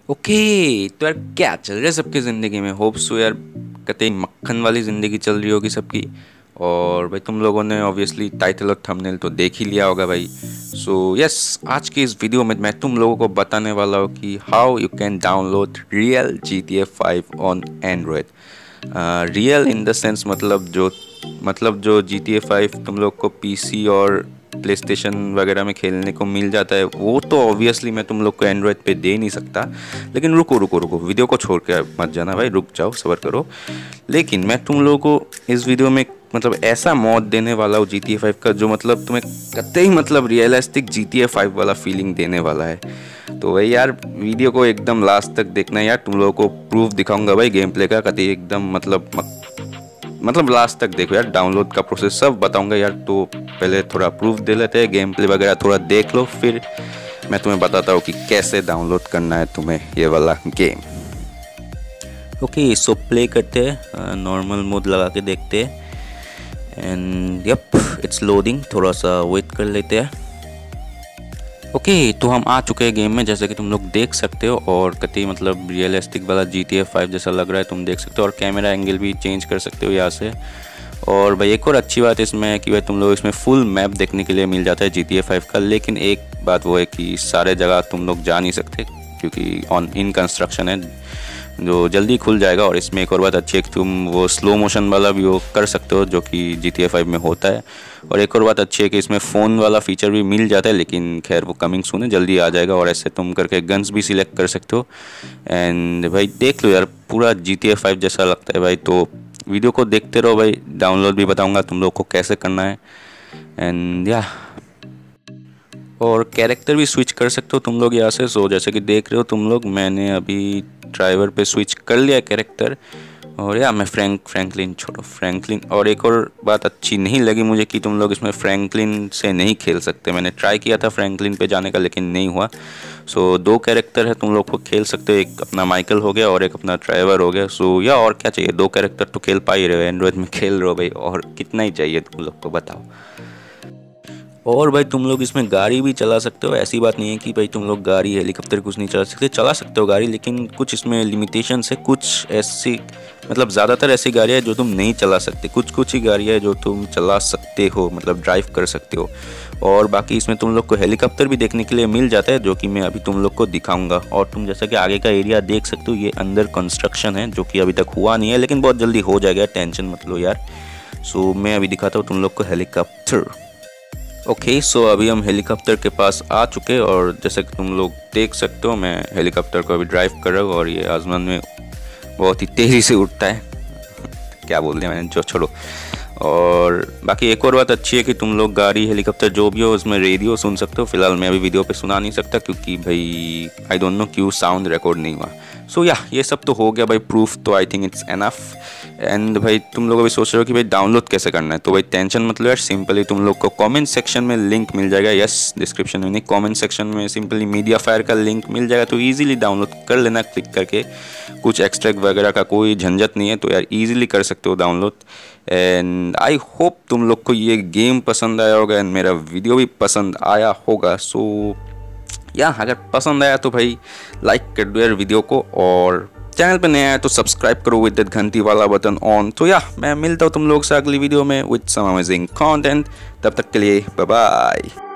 Okay तो यार क्या चल रहा है सबकी ज़िंदगी में। होप सो यार कतई मक्खन वाली ज़िंदगी चल रही होगी सबकी। और भाई तुम लोगों ने ऑब्वियसली टाइटल और थंबनेल तो देख ही लिया होगा भाई। सो यस, आज की इस वीडियो में मैं तुम लोगों को बताने वाला हूँ कि how you can download real GTA 5 on Android. Real in the sense मतलब जो GTA 5 तुम लोग को पीसी और प्ले स्टेशन वगैरह में खेलने को मिल जाता है, वो तो ऑब्वियसली मैं तुम लोग को एंड्रॉयड पे दे नहीं सकता। लेकिन रुको रुको रुको, वीडियो को छोड़ के मत जाना भाई, रुक जाओ, सब्र करो। लेकिन मैं तुम लोगों को इस वीडियो में ऐसा मौत देने वाला हूँ GTA 5 का, जो तुम्हें कतई रियलिस्टिक GTA 5 वाला फीलिंग देने वाला है। तो भाई यार वीडियो को एकदम लास्ट तक देखना है यार, तुम लोगों को प्रूफ दिखाऊंगा भाई गेम प्ले का, कतई एकदम लास्ट तक देखो यार, डाउनलोड का प्रोसेस सब बताऊंगा यार। तो पहले थोड़ा प्रूफ दे लेते हैं, गेम प्ले वगैरह थोड़ा देख लो, फिर मैं तुम्हें बताता हूँ कि कैसे डाउनलोड करना है तुम्हें ये वाला गेम। ओके सो प्ले करते हैं, नॉर्मल मोड लगा के देखते हैं। एंड यप इट्स लोडिंग, थोड़ा सा वेट कर लेते हैं। ओके तो हम आ चुके हैं गेम में, जैसे कि तुम लोग देख सकते हो, और कतई रियलिस्टिक वाला GTA 5 जैसा लग रहा है, तुम देख सकते हो। और कैमरा एंगल भी चेंज कर सकते हो यहाँ से। और भाई एक और अच्छी बात इसमें है कि भाई तुम लोग इसमें फुल मैप देखने के लिए मिल जाता है GTA 5 का। लेकिन एक बात वो है कि सारे जगह तुम लोग जा नहीं सकते, क्योंकि ऑन इन कंस्ट्रक्शन है, जो जल्दी खुल जाएगा। और इसमें एक और बात अच्छी है कि तुम वो स्लो मोशन वाला भी वो कर सकते हो, जो कि GTA 5 में होता है। और एक और बात अच्छी है कि इसमें फ़ोन वाला फीचर भी मिल जाता है, लेकिन खैर वो कमिंग सून है, जल्दी आ जाएगा। और ऐसे तुम करके गन्स भी सिलेक्ट कर सकते हो। एंड भाई देख लो यार, पूरा GTA 5 जैसा लगता है भाई। तो वीडियो को देखते रहो भाई, डाउनलोड भी बताऊँगा तुम लोग को कैसे करना है। एंड या और कैरेक्टर भी स्विच कर सकते हो तुम लोग यहाँ से। सो जैसे कि देख रहे हो तुम लोग, मैंने अभी ड्राइवर पे स्विच कर लिया कैरेक्टर। और या मैं फ्रैंकलिन, छोड़ो फ्रैंकलिन। और एक और बात अच्छी नहीं लगी मुझे कि तुम लोग इसमें फ्रैंकलिन से नहीं खेल सकते। मैंने ट्राई किया था फ्रैंकलिन पे जाने का, लेकिन नहीं हुआ। सो दो कैरेक्टर है, तुम लोग को खेल सकते हो। एक अपना माइकल हो गया और एक अपना ड्राइवर हो गया। सो या और क्या चाहिए, दो कैरेक्टर तो खेल पा ही रहे हो, एंड्रॉयड में खेल रहे हो भाई, और कितना ही चाहिए तुम लोग को, बताओ। और भाई तुम लोग इसमें गाड़ी भी चला सकते हो। ऐसी बात नहीं है कि भाई तुम लोग गाड़ी हेलीकॉप्टर कुछ नहीं चला सकते हो गाड़ी, लेकिन कुछ इसमें लिमिटेशंस है। कुछ ऐसी ज़्यादातर ऐसी गाड़ियाँ हैं जो तुम नहीं चला सकते, कुछ ही गाड़ियाँ हैं जो तुम चला सकते हो, ड्राइव कर सकते हो। और बाकी इसमें तुम लोग को हेलीकॉप्टर भी देखने के लिए मिल जाता है, जो कि मैं अभी तुम लोग को दिखाऊंगा। और तुम जैसा कि आगे का एरिया देख सकते हो, ये अंडर कंस्ट्रक्शन है, जो कि अभी तक हुआ नहीं है, लेकिन बहुत जल्दी हो जाएगा, टेंशन मत लो यार। सो मैं अभी दिखाता हूँ तुम लोग को हेलीकॉप्टर। ओके सो अभी हम हेलीकॉप्टर के पास आ चुके हैं, और जैसे कि तुम लोग देख सकते हो, मैं हेलीकॉप्टर को अभी ड्राइव कर रहा हूँ। और ये आसमान में बहुत ही तेज़ी से उड़ता है क्या बोल दिया मैंने, जो छोड़ो। और बाकी एक और बात अच्छी है कि तुम लोग गाड़ी हेलीकॉप्टर जो भी हो उसमें रेडियो सुन सकते हो। फिलहाल मैं अभी वीडियो पे सुना नहीं सकता, क्योंकि भाई आई डोंट नो क्यों साउंड रिकॉर्ड नहीं हुआ। सो या ये सब तो हो गया भाई, प्रूफ तो I think it's enough. And भाई तुम लोग अभी सोच रहे हो कि भाई डाउनलोड कैसे करना है, तो भाई टेंशन मत लो यार, सिंपली तुम लोग को कमेंट सेक्शन में लिंक मिल जाएगा। यस, डिस्क्रिप्शन में नहीं, कमेंट सेक्शन में सिंपली मीडियाफायर का लिंक मिल जाएगा, तो ईजिली डाउनलोड कर लेना क्लिक करके। कुछ एक्सट्रैक्ट वगैरह का कोई झंझट नहीं है, तो यार ईजिली कर सकते हो डाउनलोड। एंड आई होप तुम लोग को ये गेम पसंद आया होगा, एंड मेरा वीडियो भी पसंद आया होगा। सो या अगर पसंद आया तो भाई लाइक कर दो यार वीडियो को, और चैनल पे नया है तो सब्सक्राइब करो विद दैट घंटी वाला बटन ऑन। तो या मैं मिलता हूँ तुम लोग से अगली वीडियो में विद सम अमेजिंग कंटेंट। तब तक के लिए बाय बाय।